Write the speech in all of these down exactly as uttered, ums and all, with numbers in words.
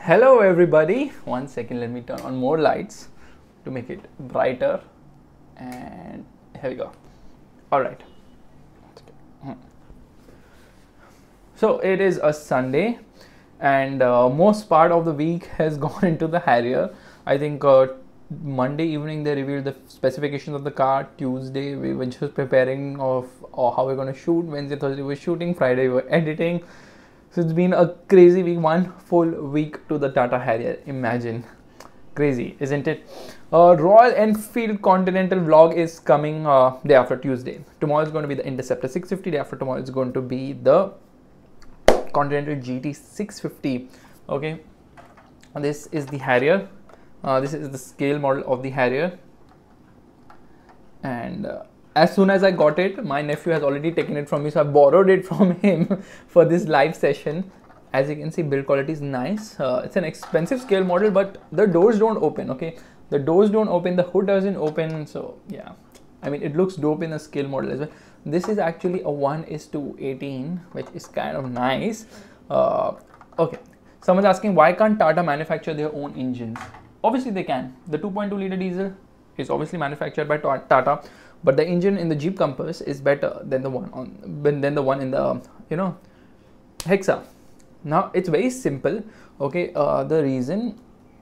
Hello everybody, one second, let me turn on more lights to make it brighter, and here we go. All right, so it is a Sunday and uh, most part of the week has gone into the Harrier. I think uh, Monday evening they revealed the specifications of the car. Tuesday we were just preparing of uh, how we're going to shoot. Wednesday, Thursday we were shooting. Friday we were editing. So it's been a crazy week, one full week to the Tata Harrier. Imagine, crazy, isn't it? Uh, Royal Enfield Continental vlog is coming uh, day after Tuesday. Tomorrow is going to be the Interceptor six fifty. Day after tomorrow is going to be the Continental G T six fifty. Okay, this is the Harrier. Uh, this is the scale model of the Harrier, and uh, as soon as I got it, my nephew has already taken it from me, so I borrowed it from him for this live session. As you can see, build quality is nice. Uh, it's an expensive scale model, but the doors don't open. Okay, the doors don't open, the hood doesn't open. So yeah, I mean, it looks dope in the scale model as well. This is actually a one is to eighteen, which is kind of nice. Uh, okay, someone's asking why can't Tata manufacture their own engines? Obviously they can. The two point two liter diesel is obviously manufactured by Tata, but the engine in the Jeep Compass is better than the one on than the one in the you know Hexa. Now it's very simple. Okay, uh, the reason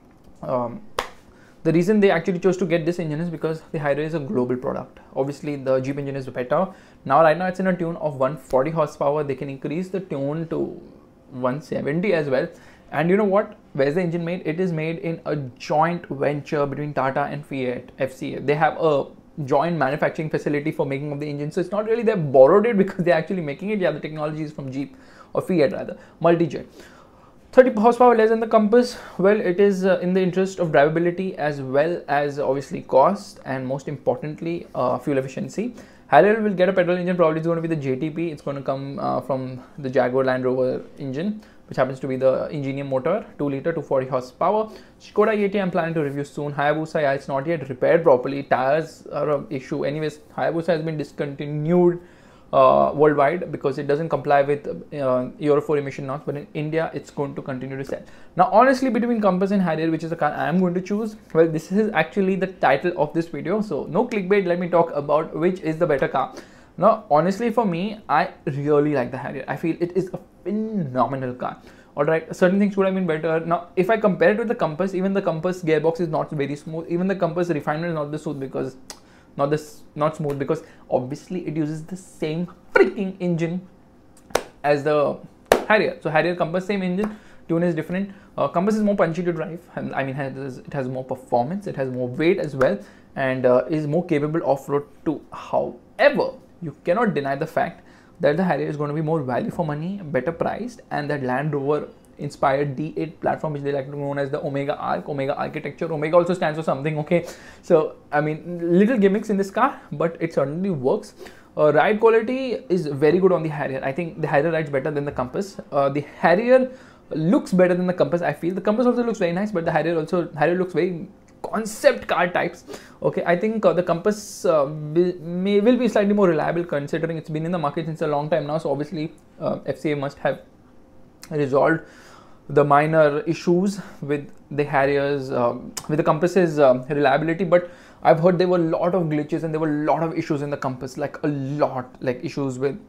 um, the reason they actually chose to get this engine is because the Harrier is a global product. Obviously the Jeep engine is better. Now right now it's in a tune of one forty horsepower. They can increase the tune to one seventy as well. And you know what? Where's the engine made? It is made in a joint venture between Tata and Fiat F C A. They have a joint manufacturing facility for making of the engine. So it's not really they borrowed it because they're actually making it. Yeah, the technology is from Jeep or Fiat rather. Multi-jet. thirty horsepower less than the Compass. Well, it is uh, in the interest of drivability as well as obviously cost and most importantly uh, fuel efficiency. Harrier will get a petrol engine. Probably it's going to be the J T P. It's going to come uh, from the Jaguar Land Rover engine, which happens to be the Ingenium motor, two liter, two forty horsepower. Skoda Yeti I'm planning to review soon. Hayabusa, yeah, it's not yet repaired properly. Tires are an issue. Anyways, Hayabusa has been discontinued uh, worldwide because it doesn't comply with uh, Euro four emission norms, but in India it's going to continue to sell. Now honestly, between Compass and Harrier, which is the car I am going to choose, well, this is actually the title of this video, so no clickbait. Let me talk about which is the better car. Now honestly, for me, I really like the Harrier. I feel it is a phenomenal car. Alright, certain things would have been better. Now if I compare it with the Compass, even the Compass gearbox is not very smooth. Even the Compass refinement is not the smooth because not this not smooth because obviously it uses the same freaking engine as the Harrier. So Harrier, Compass, same engine, tune is different. Uh, Compass is more punchy to drive, and I mean it has, it has more performance, it has more weight as well, and uh, is more capable off-road too. However, you cannot deny the fact that the Harrier is going to be more value for money, better priced, and that Land Rover inspired D eight platform, which they like to known as the Omega Arc, Omega architecture. Omega also stands for something, okay? So, I mean, little gimmicks in this car, but it certainly works. Uh, ride quality is very good on the Harrier. I think the Harrier rides better than the Compass. Uh, the Harrier looks better than the Compass, I feel. The Compass also looks very nice, but the Harrier also, Harrier looks very concept car types. Okay, I think uh, the Compass uh, will, may, will be slightly more reliable considering it's been in the market since a long time now. So obviously uh, F C A must have resolved the minor issues with the Harriers, um, with the Compass's uh, reliability. But I've heard there were a lot of glitches and there were a lot of issues in the Compass, like a lot, like issues with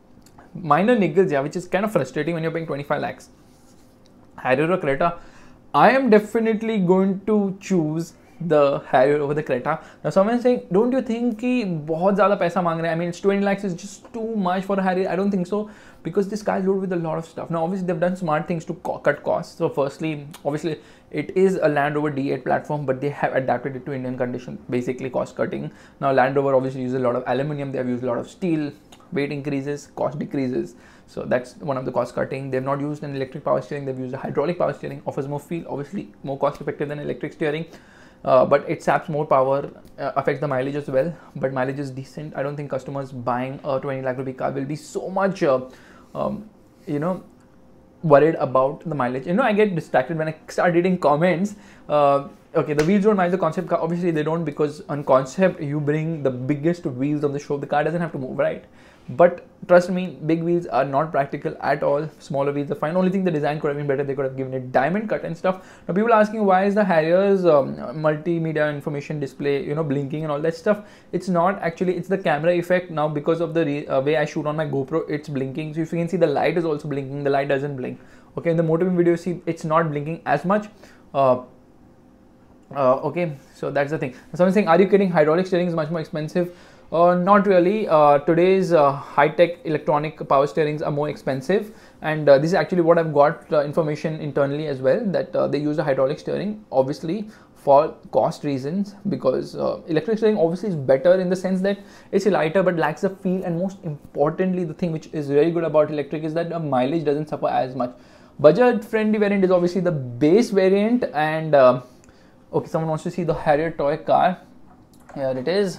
minor niggles, yeah, which is kind of frustrating when you're paying twenty-five lakhs. Harrier or Creta, I am definitely going to choose the Harrier over the Creta. Now someone is saying, don't you think कि बहुत ज़्यादा पैसा मांग रहे हैं? I mean, it's twenty lakhs is just too much for a Harrier. I don't think so, because this car is loaded with a lot of stuff. Now obviously they've done smart things to co cut costs. So firstly, obviously it is a Land Rover D eight platform, but they have adapted it to Indian conditions, basically cost cutting. Now Land Rover obviously uses a lot of aluminium, they have used a lot of steel, weight increases, cost decreases. So that's one of the cost cutting. They've not used an electric power steering, they've used a hydraulic power steering, offers more feel, obviously more cost effective than electric steering. Uh, but it saps more power, uh, affects the mileage as well, but mileage is decent. I don't think customers buying a twenty lakh rupee car will be so much, uh, um, you know, worried about the mileage. You know, I get distracted when I start reading comments. Uh, okay, the wheels don't match the concept car. Obviously they don't, because on concept you bring the biggest wheels on the show, the car doesn't have to move, right? But trust me, big wheels are not practical at all. Smaller wheels are fine. Only thing the design could have been better. They could have given it diamond cut and stuff. Now people are asking, why is the Harrier's um, multimedia information display, you know, blinking and all that stuff? It's not actually, it's the camera effect. Now because of the re uh, way I shoot on my GoPro, it's blinking. So if you can see, the light is also blinking. The light doesn't blink. Okay, in the motorbeam video, you see it's not blinking as much. Uh, uh, okay, so that's the thing. Someone saying, are you kidding? Hydraulic steering is much more expensive. Uh, not really. Uh, today's uh, high-tech electronic power steerings are more expensive, and uh, this is actually what I've got uh, information internally as well, that uh, they use a hydraulic steering, obviously for cost reasons, because uh, electric steering obviously is better in the sense that it's lighter but lacks the feel, and most importantly, the thing which is very good about electric is that the mileage doesn't suffer as much. Budget-friendly variant is obviously the base variant, and uh, okay, someone wants to see the Harrier toy car. Here it is.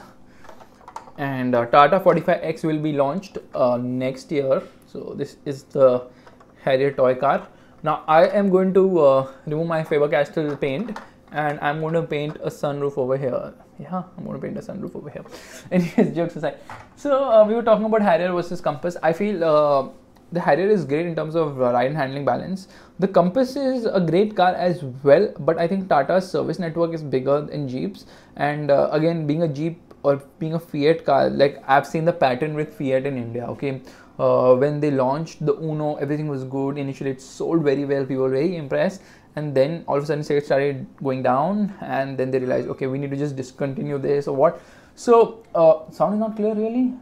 And uh, Tata forty-five X will be launched uh, next year. So this is the Harrier toy car. Now I am going to uh, remove my Faber-Castell paint, and I'm going to paint a sunroof over here. Yeah, I'm going to paint a sunroof over here. Anyways, jokes aside. So uh, we were talking about Harrier versus Compass. I feel uh, the Harrier is great in terms of uh, ride and handling balance. The Compass is a great car as well, but I think Tata's service network is bigger than Jeep's. And uh, again, being a Jeep or being a Fiat car, like I've seen the pattern with Fiat in India. Okay, uh, when they launched the Uno, everything was good. Initially, it sold very well. People were very impressed, and then all of a sudden, sales started going down, and then they realized, okay, we need to just discontinue this or what. So, uh, sound is not clear, really.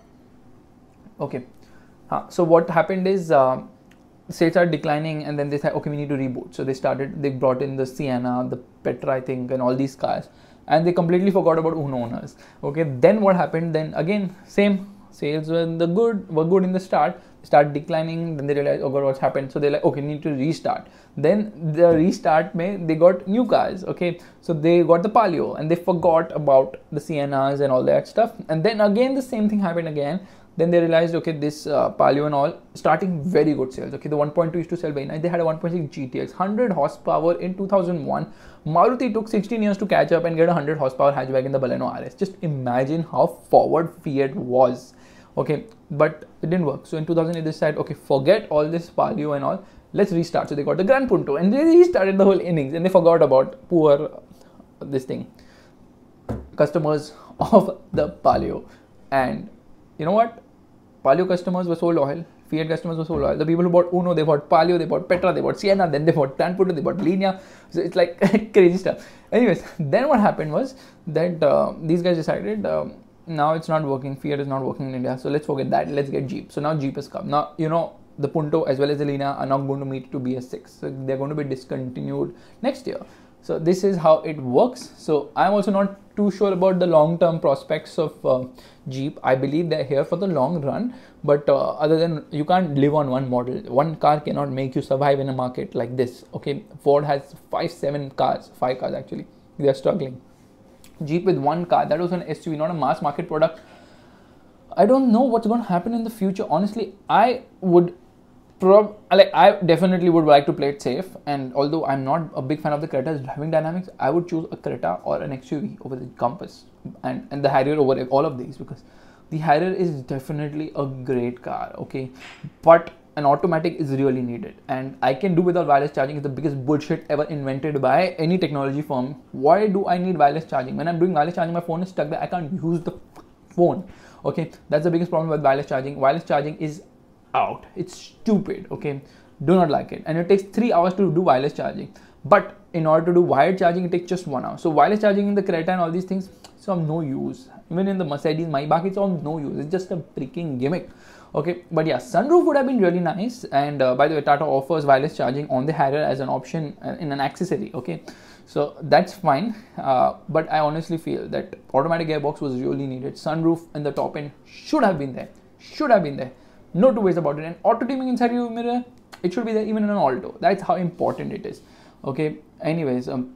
Okay, uh, so what happened is uh, sales are declining, and then they said, okay, we need to reboot. So they started. They brought in the Sienna, the Petra, I think, and all these cars. And they completely forgot about Uno owners. Okay, then what happened? Then again, same, sales were the good, were good in the start, start declining. Then they realized, oh God, what's happened? So they're like, okay, need to restart. Then the restart, may they got new cars. Okay, so they got the Palio, and they forgot about the Siennas and all that stuff. And then again, the same thing happened again. Then they realized, okay, this uh, Palio and all starting very good sales. Okay, the one point two used to sell very nice. They had a one point six G T X, one hundred horsepower in two thousand one. Maruti took sixteen years to catch up and get a one hundred horsepower hatchback in the Baleno R S. Just imagine how forward Fiat was. Okay, but it didn't work. So in two thousand eight, they decided, okay, forget all this Palio and all. Let's restart. So they got the Gran Punto, and they restarted the whole innings, and they forgot about poor uh, this thing customers of the Palio. And you know what? Palio customers were so loyal. Fiat customers were so loyal. The people who bought Uno, they bought Palio, they bought Petra, they bought Sienna, then they bought Gran Punto, they bought Linea. So it's like crazy stuff. Anyways, then what happened was that uh, these guys decided um, now it's not working. Fiat is not working in India. So let's forget that. Let's get Jeep. So now Jeep has come. Now, you know, the Punto as well as the Linea are not going to meet to B S six. So they're going to be discontinued next year. So this is how it works. So I'm also not too sure about the long-term prospects of uh, Jeep. I believe they're here for the long run, but uh, other than, you can't live on one model. One car cannot make you survive in a market like this. Okay, Ford has five, seven cars, five cars actually. They are struggling. Jeep with one car, that was an S U V, not a mass market product. I don't know what's going to happen in the future. Honestly, I would Prob like I definitely would like to play it safe, and although I'm not a big fan of the Creta's driving dynamics, I would choose a Creta or an X U V over the Compass, and, and the Harrier over all of these, because the Harrier is definitely a great car, okay, but an automatic is really needed, and I can do without wireless charging. Is the biggest bullshit ever invented by any technology firm. Why do I need wireless charging? When I'm doing wireless charging, my phone is stuck there. I can't use the phone. Okay, that's the biggest problem with wireless charging. Wireless charging is out. It's stupid. Okay, do not like it, and it takes three hours to do wireless charging. But in order to do wired charging, it takes just one hour. So wireless charging in the Creta and all these things, it's of no use. Even in the Mercedes Maybach, it's of no use. It's just a freaking gimmick. Okay, but yeah, sunroof would have been really nice. And uh, by the way, Tata offers wireless charging on the Harrier as an option uh, in an accessory. Okay, so that's fine. Uh, but I honestly feel that automatic gearbox was really needed. Sunroof in the top end should have been there. Should have been there. No two ways about it. And auto dimming inside your mirror, it should be there even in an Alto. That's how important it is. Okay. Anyways, um,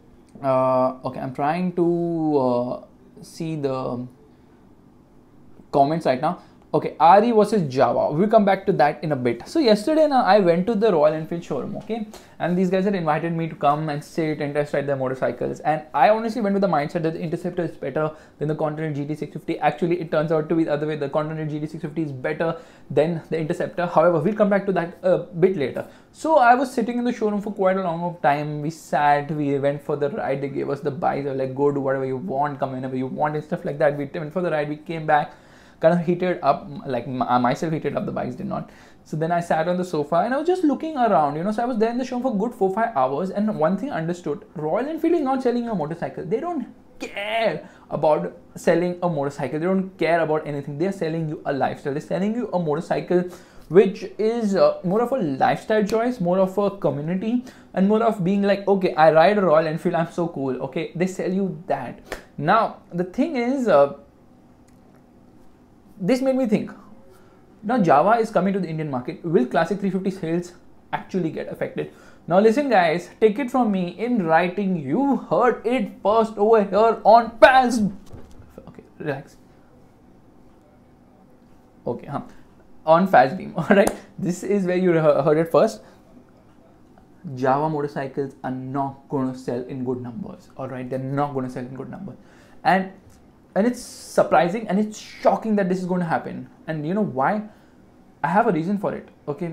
uh, okay, I'm trying to uh, see the comments right now. Okay, R E versus Java. We'll come back to that in a bit. So yesterday now I went to the Royal Enfield showroom, okay? And these guys had invited me to come and sit and test ride their motorcycles. And I honestly went with the mindset that the Interceptor is better than the Continental G T six fifty. Actually, it turns out to be the other way. The Continental G T six fifty is better than the Interceptor. However, we'll come back to that a bit later. So I was sitting in the showroom for quite a long time. We sat, we went for the ride. They gave us the bike. They were like, go do whatever you want, come whenever you want and stuff like that. We went for the ride. We came back, kind of heated up, like myself heated up, the bikes did not. So then I sat on the sofa and I was just looking around, you know. So I was there in the show for good four five hours, and one thing I understood: Royal Enfield is not selling a motorcycle. They don't care about selling a motorcycle. They don't care about anything. They're selling you a lifestyle. They're selling you a motorcycle which is uh, more of a lifestyle choice, more of a community, and more of being like, okay, I ride a Royal Enfield, I'm so cool. Okay, they sell you that. Now the thing is, uh, this made me think, now Java is coming to the Indian market. Will Classic three fifty sales actually get affected? Now listen guys, take it from me in writing, you heard it first over here on Pals. Okay, relax. Okay, huh. On Fastbeam, alright? This is where you heard it first. Java motorcycles are not going to sell in good numbers, alright? They're not going to sell in good numbers. And And it's surprising and it's shocking that this is going to happen. And you know why? I have a reason for it. Okay,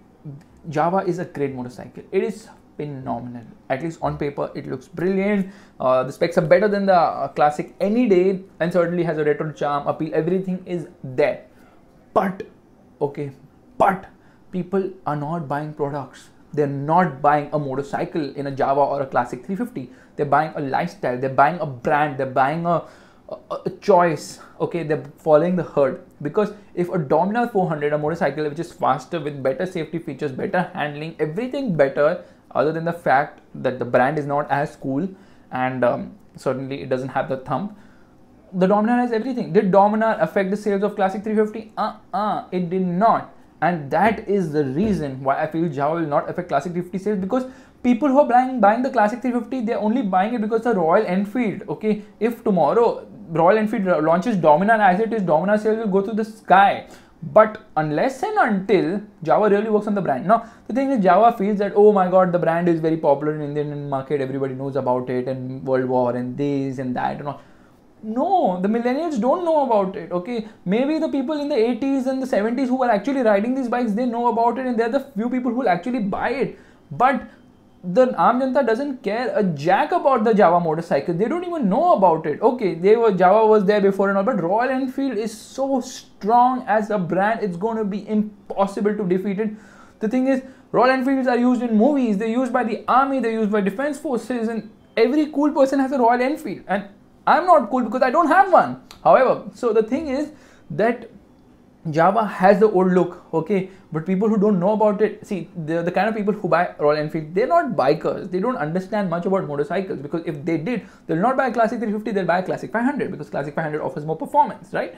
Java is a great motorcycle. It is phenomenal. At least on paper, it looks brilliant. Uh, the specs are better than the uh, Classic any day, and certainly has a retro charm, appeal. Everything is there. But okay, but people are not buying products. They're not buying a motorcycle in a Java or a Classic three fifty. They're buying a lifestyle. They're buying a brand. They're buying a A, a choice. Okay, they're following the herd, because if a Dominar four hundred, a motorcycle which is faster with better safety features, better handling, everything better, other than the fact that the brand is not as cool, and um, certainly it doesn't have the thumb. The Dominar has everything. Did Dominar affect the sales of Classic three fifty? Uh-uh, it did not. And that is the reason why I feel Java will not affect Classic three fifty sales, because people who are buying, buying the Classic three fifty, they're only buying it because the Royal Enfield. Okay, if tomorrow Royal Enfield launches Dominar as it is, Dominar sales will go to the sky. But unless and until Java really works on the brand. Now, the thing is, Java feels that, oh my god, the brand is very popular in the Indian market, everybody knows about it, and World War and this and that and all. No, the millennials don't know about it, okay? Maybe the people in the eighties and the seventies who were actually riding these bikes, they know about it, and they're the few people who will actually buy it. But the Aam Janata doesn't care a jack about the Java motorcycle. They don't even know about it. Okay, they were Java was there before and all, but Royal Enfield is so strong as a brand, it's going to be impossible to defeat it. The thing is, Royal Enfields are used in movies, they're used by the army, they're used by defense forces, and every cool person has a Royal Enfield. And I'm not cool because I don't have one. However, so the thing is that Java has the old look, okay, but people who don't know about it, see, the, the kind of people who buy Royal Enfield, they're not bikers, they don't understand much about motorcycles, because if they did, they'll not buy a Classic three fifty, they'll buy a Classic five hundred, because Classic five hundred offers more performance, right?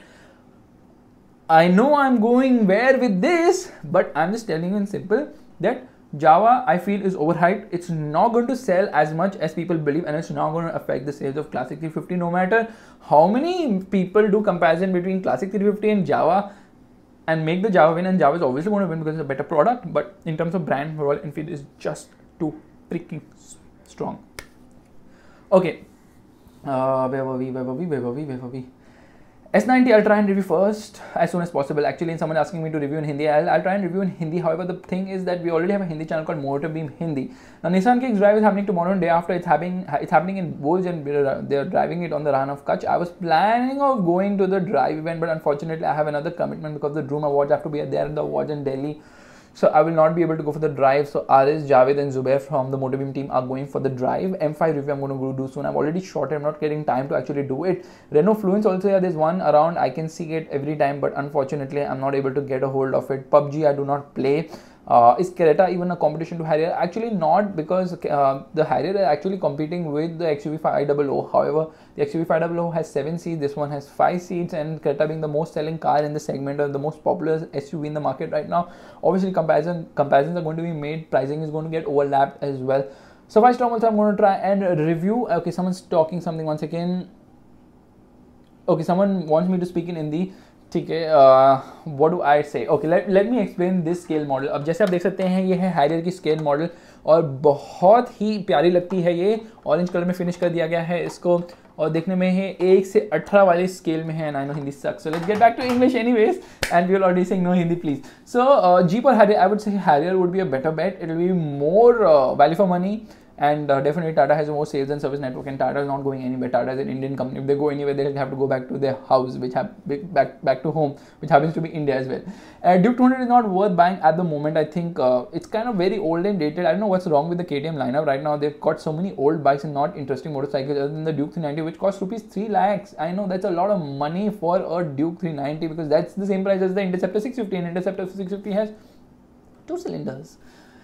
I know I'm going where with this, but I'm just telling you in simple that Java, I feel, is overhyped. It's not going to sell as much as people believe, and it's not going to affect the sales of Classic three fifty, no matter how many people do comparison between Classic three fifty and Java, and make the Java win. And Java is obviously going to win because it's a better product, but in terms of brand, Royal Enfield is just too freaking strong. Okay, uh, where were we, where were we, where were we, where were we? S ninety, I'll try and review first as soon as possible. Actually, someone asking me to review in Hindi, I'll, I'll try and review in Hindi. However, the thing is that we already have a Hindi channel called Motorbeam Hindi. Now, Nissan Kicks drive is happening tomorrow and day after. It's happening, it's happening in Bhuj, and they're driving it on the run of Kutch. I was planning of going to the drive event, but unfortunately, I have another commitment because the Droom Awards have to be there at the awards in Delhi. So I will not be able to go for the drive. So Aris, Javed and Zubair from the Motorbeam team are going for the drive. M five review I'm going to go do soon. I've already shot it. I'm not getting time to actually do it. Renault Fluence also, yeah, there's one around. I can see it every time, but unfortunately I'm not able to get a hold of it. P U B G I do not play. Uh, is Creta even a competition to Harrier? Actually not, because uh, the Harrier is actually competing with the X U V five hundred. However, the X U V five hundred has seven seats, this one has five seats, and Creta being the most selling car in the segment or the most popular S U V in the market right now, obviously comparison comparisons are going to be made, pricing is going to get overlapped as well. So first time also I'm going to try and review. Okay, someone's talking something once again. Okay, someone wants me to speak in Hindi. ठीक है, what do I say, okay let let me explain this scale model. अब जैसे आप देख सकते हैं ये है हैरियर की स्केल मॉडल और बहुत ही प्यारी लगती है. ये ऑरेंज कलर में फिनिश कर दिया गया है इसको और देखने में है एक से अठारह वाले स्केल में है. And I know Hindi sucks, so let's get back to English anyways and we are already saying no Hindi please. So Jeep और Harrier, I would say Harrier would be a better bet. It will be more value for money. And uh, definitely Tata has a more sales and service network, and Tata is not going anywhere. Tata is an Indian company. If they go anywhere, they'll have to go back to their house, which have back back to home, which happens to be India as well. Uh, Duke two hundred is not worth buying at the moment. I think uh, it's kind of very old and dated. I don't know what's wrong with the K T M lineup right now. They've got so many old bikes and not interesting motorcycles other than the Duke three ninety, which costs rupees three lakhs. I know that's a lot of money for a Duke three ninety because that's the same price as the Interceptor six fifty, and Interceptor six fifty has two cylinders.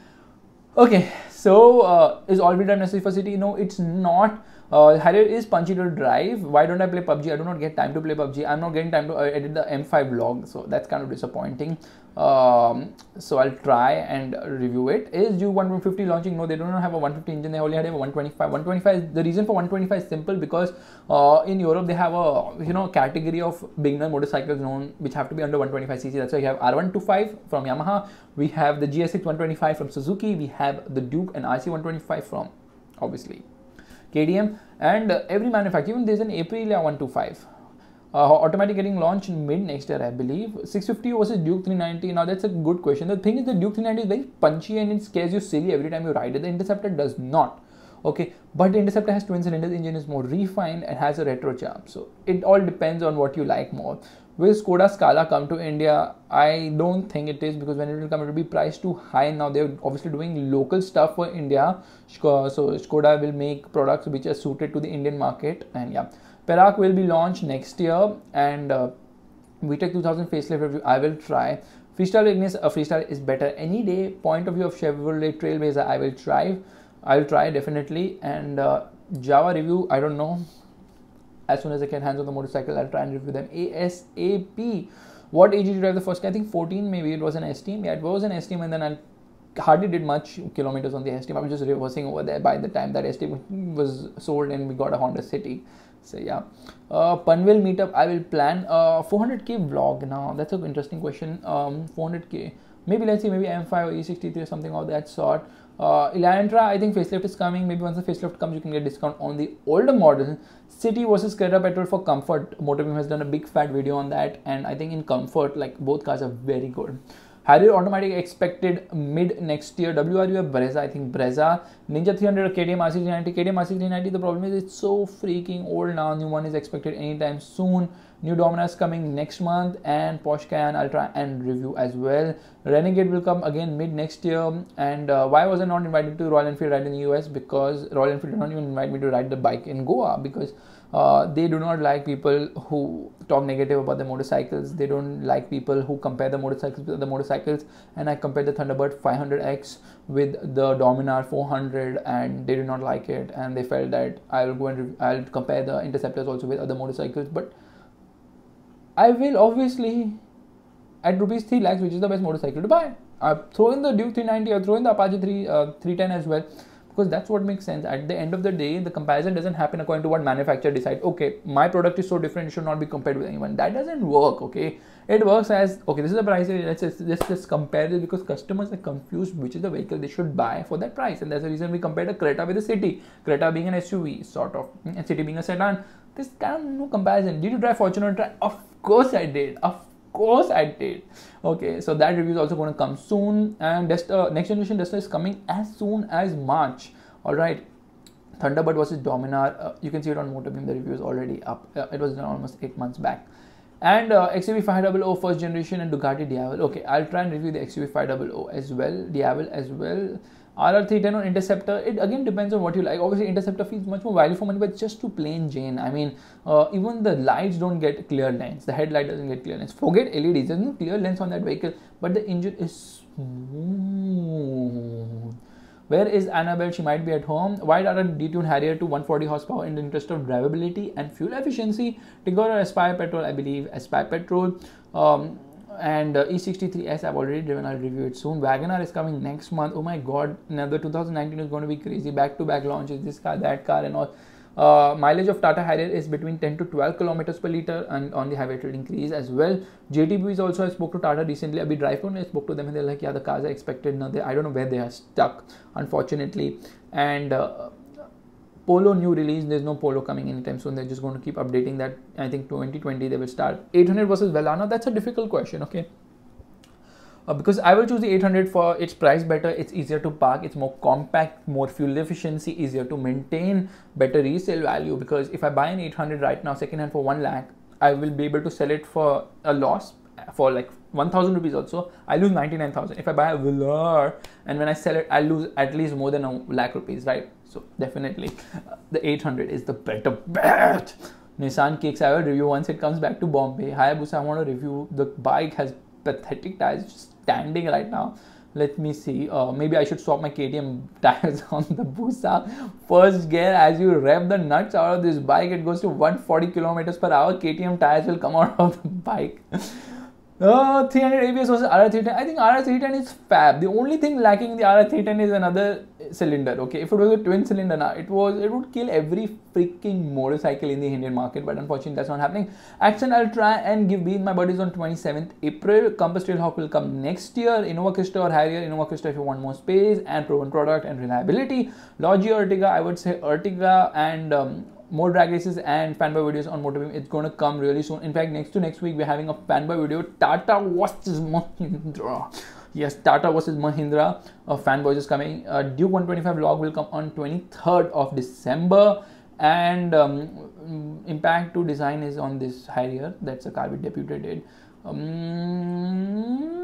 Okay, so uh, is all wheel drive necessary for city? No, it's not. Uh, Harrier is punchy to drive. Why don't I play P U B G? I do not get time to play P U B G. I'm not getting time to uh, edit the M five vlog, so that's kind of disappointing. Um, so I'll try and review it. Is Duke one fifty launching? No, they do not have a one fifty engine. They only had a one twenty-five. one twenty-five. The reason for one twenty-five is simple because uh, in Europe they have a you know category of beginner motorcycles known which have to be under one twenty-five c c. That's why you have R one twenty-five from Yamaha. We have the G S X one twenty-five from Suzuki. We have the Duke and R C one twenty-five from obviously K T M, and uh, every manufacturer. Even there's an Aprilia one twenty-five. Uh, automatic getting launched in mid next year, I believe. six fifty versus Duke three ninety. Now that's a good question. The thing is, the Duke three ninety is very punchy and it scares you silly every time you ride it. The Interceptor does not. Okay, but the Interceptor has twin cylinders. Engine is more refined and has a retro charm. So it all depends on what you like more. Will Skoda Scala come to India? I don't think it is, because when it will come, it will be priced too high. Now they're obviously doing local stuff for India, so Skoda will make products which are suited to the Indian market. And yeah, Perak will be launched next year, and uh, V TEC two thousand facelift review I will try. Freestyle Ignis, a uh, freestyle is better any day. Point of view of Chevrolet Trailblazer, I will try. I'll try definitely. And uh, Java review, I don't know. As soon as I get hands on the motorcycle, I'll try and review them ASAP. What age did you drive the first car? I think fourteen, maybe it was an S Team. Yeah, it was an S Team, and then I hardly did much kilometers on the S Team. I was just reversing over there by the time that S Team was sold and we got a Honda City. So yeah, uh, Panvel meetup, I will plan a four hundred K vlog. Now that's an interesting question. Um, four hundred K, maybe let's see, maybe M five or E sixty-three or something of that sort. Uh, Elantra, I think facelift is coming. Maybe once the facelift comes, you can get discount on the older model. City versus Creta Petrol for comfort. Motorbeam has done a big fat video on that, and I think in comfort, like both cars are very good. Harrier automatic expected mid next year. W R U or Brezza? I think Brezza. Ninja three hundred or K T M R C three ninety. K T M R C three ninety. The problem is it's so freaking old now. New one is expected anytime soon. New Dominar is coming next month, and Porsche Cayenne I'll try and review as well. Renegade will come again mid next year. And uh, why was I not invited to Royal Enfield ride in the U S? Because Royal Enfield did not even invite me to ride the bike in Goa, because uh, they do not like people who talk negative about the motorcycles. They don't like people who compare the motorcycles with other motorcycles. And I compared the Thunderbird five hundred X with the Dominar four hundred, and they did not like it, and they felt that I'll go and I'll compare the Interceptors also with other motorcycles. But I will obviously, at rupees three lakhs, which is the best motorcycle to buy. I'll throw in the Duke three ninety, I'll throw in the Apache three ten as well, because that's what makes sense. At the end of the day, the comparison doesn't happen according to what manufacturer decides. Okay, my product is so different, it should not be compared with anyone. That doesn't work, okay? It works as, okay, this is the price, let's just, let's just compare it, because customers are confused which is the vehicle they should buy for that price. And that's the reason we compared a Creta with a City. Creta being an S U V, sort of, and City being a sedan. There's kind of no comparison. Did you drive Fortuner Tri? Of course I did. Of course I did. Okay, so that review is also going to come soon. And Duster, next generation Duster is coming as soon as March. Alright. Thunderbird versus Dominar. Uh, you can see it on Motorbeam. The review is already up. Uh, it was done almost eight months back. And uh, X U V five hundred first generation and Ducati Diavel. Okay, I'll try and review the X U V five hundred as well. Diavel as well. R R three ten on Interceptor, it again depends on what you like. Obviously, Interceptor feels much more value for money, but just to plain Jane. I mean, uh, even the lights don't get clear lens. The headlight doesn't get clear lens. Forget L E Ds. There's no clear lens on that vehicle, but the engine is smooth. Where is Annabelle? She might be at home. Why Tata detune Harrier to one forty horsepower in the interest of drivability and fuel efficiency? Tigor or Aspire Petrol, I believe. Aspire Petrol. Um, and uh, E sixty-three S I've already driven. I'll review it soon. Wagoner is coming next month. Oh my god, another two thousand nineteen is going to be crazy. Back to back launches, this car, that car, and all. Uh, mileage of Tata Harrier is between ten to twelve kilometers per liter, and on the highway it will increase as well. J T B is also, I spoke to Tata recently. Abhi drive on, I spoke to them and they're like, yeah, the cars are expected now. They, I don't know where they are stuck, unfortunately. And uh, Polo new release, there's no Polo coming anytime soon. They're just going to keep updating that. I think twenty twenty they will start. eight hundred versus Velana, that's a difficult question, okay? Uh, because I will choose the eight hundred for its price better, it's easier to park, it's more compact, more fuel efficiency, easier to maintain, better resale value. Because if I buy an eight hundred right now, second hand for one lakh, I will be able to sell it for a loss for like one thousand rupees also. I lose ninety-nine thousand. If I buy a Velour and when I sell it, I lose at least more than a lakh rupees, right? So definitely uh, the eight hundred is the better bet. Nissan Kicks, I will review once it comes back to Bombay. Hayabusa, I want to review. The bike has pathetic tires, just standing right now. Let me see. Uh, maybe I should swap my K T M tires on the Busa. First gear, as you rev the nuts out of this bike, it goes to one hundred forty kilometers per hour. K T M tires will come out of the bike. Uh, three hundred A B S versus R R three ten. I think R R three ten is fab. The only thing lacking in the R R three ten is another cylinder. Okay, if it was a twin cylinder, now it was it would kill every freaking motorcycle in the Indian market. But unfortunately, that's not happening. Accent, I'll try and give Be My Buddies on twenty-seventh April. Compass Trailhawk will come next year. Innova Krista or Harrier. Innova Krista if you want more space and proven product and reliability. Logi Ertiga, I would say Ertiga and. Um, more drag races and fanboy videos on MotoBeam. It's going to come really soon. In fact, next to next week, we're having a fanboy video. Tata versus Mahindra. Yes, Tata versus Mahindra. Uh, fanboys is coming. Uh, Duke one twenty-five vlog will come on twenty-third of December. And um, Impact two design is on this Harrier. That's a car we debuted. Um,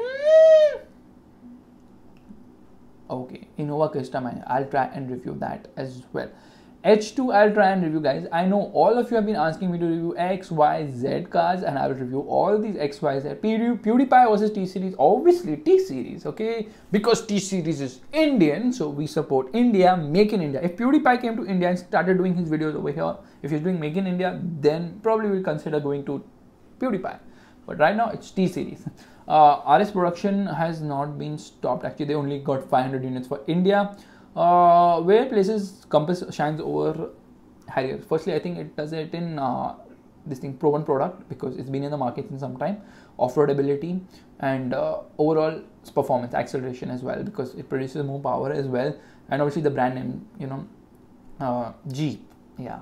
okay, Innova Krista, I'll try and review that as well. H two I'll try and review, guys. I know all of you have been asking me to review X, Y, Z cars, and I will review all these X, Y, Z. PewDiePie versus T-Series, obviously T-Series, okay? Because T-Series is Indian, so we support India, make in India. If PewDiePie came to India and started doing his videos over here, if he's doing make in India, then probably we'll consider going to PewDiePie. But right now, it's T-Series. Uh, R S production has not been stopped. Actually, they only got five hundred units for India. Uh, where places Compass shines over Harrier? Firstly, I think it does it in uh, this thing proven product because it's been in the market in some time, off-road ability, and uh, overall performance, acceleration as well because it produces more power as well, and obviously the brand name, you know, uh, Jeep, yeah.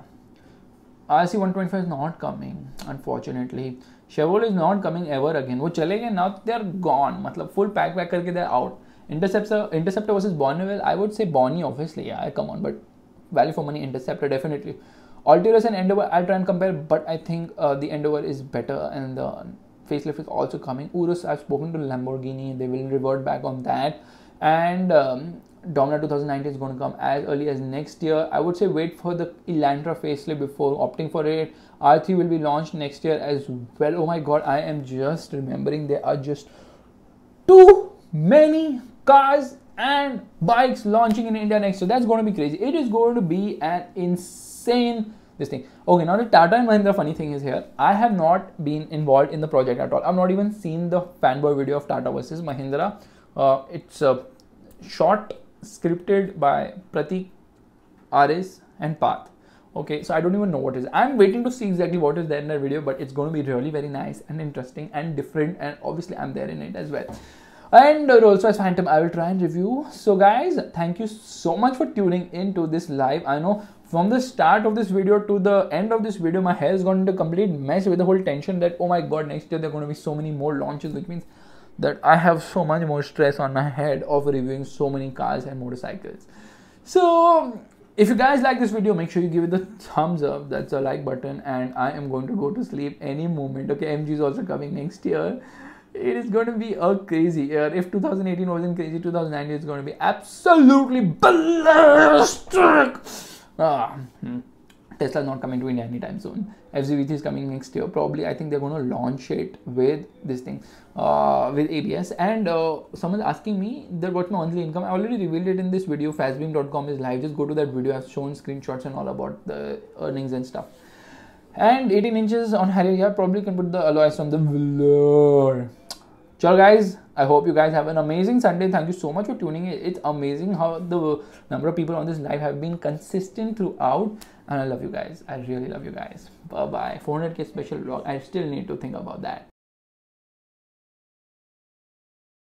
R C one twenty-five is not coming, unfortunately. Chevrolet is not coming ever again. वो चले गए, now they're gone. मतलब full pack pack करके they're out. Interceptor, Interceptor versus Bonneville, I would say Bonnie, obviously, yeah, come on, but value for money, Interceptor, definitely. Altiros and Endeavour, I'll try and compare, but I think uh, the Endeavour is better and the facelift is also coming. Urus, I've spoken to Lamborghini, they will revert back on that. And um, Dominar twenty nineteen is going to come as early as next year. I would say wait for the Elantra facelift before opting for it. R three will be launched next year as well. Oh my god, I am just remembering there are just too many cars and bikes launching in India next year. That's going to be crazy. It is going to be an insane this thing. Okay, now the Tata and Mahindra funny thing is here. I have not been involved in the project at all. I've not even seen the fanboy video of Tata versus Mahindra. Uh, it's a short scripted by Pratik, Aris and Path. Okay, so I don't even know what it is. I'm waiting to see exactly what is there in that video, but it's going to be really very nice and interesting and different, and obviously I'm there in it as well. And uh, Rolls Royce Phantom I will try and review. So guys, thank you so much for tuning into this live. I know from the start of this video to the end of this video, my hair has gone into complete mess with the whole tension that, oh my god, next year there are going to be so many more launches, which means that I have so much more stress on my head of reviewing so many cars and motorcycles. So if you guys like this video, make sure you give it the thumbs up. That's the like button, and I am going to go to sleep any moment. Okay, M G is also coming next year. It is going to be a crazy year. If two thousand eighteen wasn't crazy, two thousand nineteen is going to be absolutely ballistic. Ah, hmm. Tesla is not coming to India anytime soon. F Z V three is coming next year. Probably, I think they're going to launch it with this thing, uh, with A B S. And uh, someone's asking me that what's my monthly income. I already revealed it in this video. Fastbeam dot com is live. Just go to that video. I've shown screenshots and all about the earnings and stuff. And eighteen inches on Harrier, yeah, probably can put the alloys from the Velour. Chalo guys, I hope you guys have an amazing Sunday. Thank you so much for tuning in. It's amazing how the number of people on this live have been consistent throughout, and I love you guys. I really love you guys. Bye bye. four hundred K special vlog. I still need to think about that.